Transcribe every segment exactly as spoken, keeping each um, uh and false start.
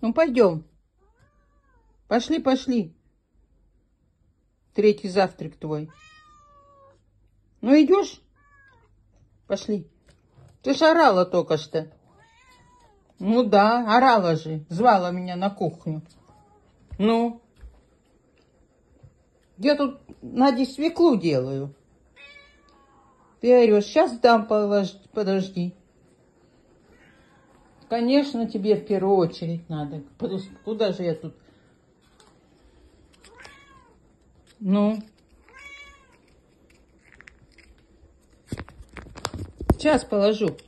Ну, пойдем. Пошли, пошли. Третий завтрак твой. Ну, идешь? Пошли. Ты ж орала только что. Ну да, орала же. Звала меня на кухню. Ну? Я тут, Наде, свеклу делаю. Ты орешь, сейчас дам, подожди. Конечно, тебе в первую очередь надо. Куда же я тут? Ну? Сейчас положу.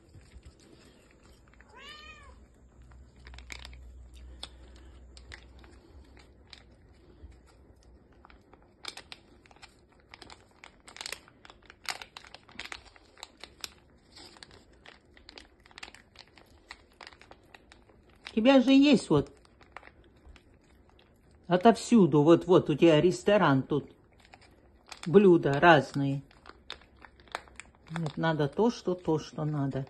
У тебя же есть вот отовсюду, вот-вот у тебя ресторан тут, блюда разные. Нет, надо то, что то, что надо.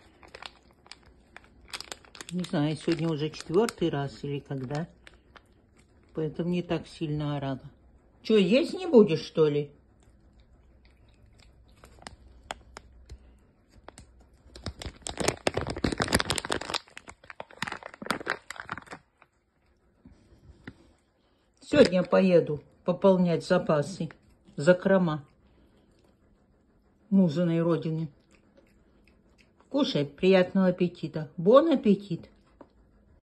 Не знаю, сегодня уже четвертый раз или когда, поэтому не так сильно орала. Че, есть не будешь, что ли? Сегодня поеду пополнять запасы, закрома музыной родины. Кушай, приятного аппетита. Бон аппетит!